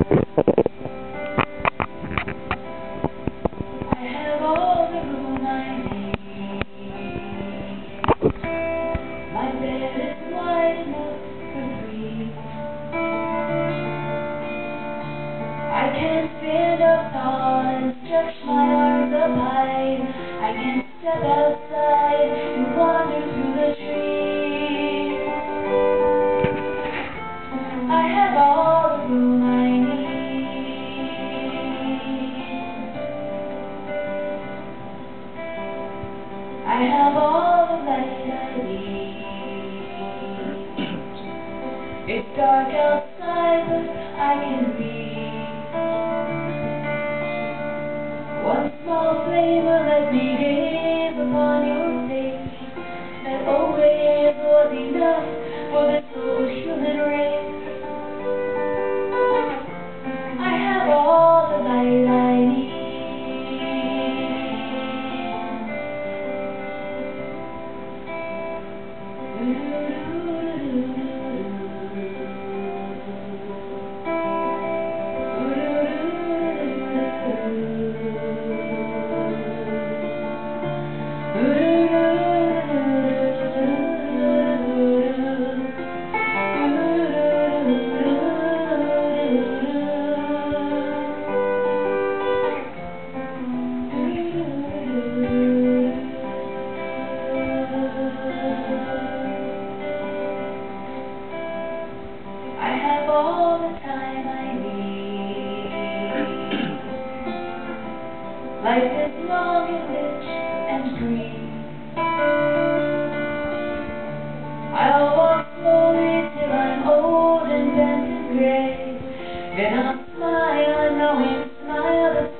I have all the room I need. My bed is wide enough for three. I can stand up tall and stretch my arms up high. I can step outside and wander through the trees. I have all the room I need. I have all the light I need. It's dark outside, but I can read. One small flame will let me gaze upon your face. That always was enough for this whole human race. I have all the light I need. I have all the time I need. Life is long and rich and green. I'll walk slowly till I'm old and bent and gray. Then I'll smile a knowing smile.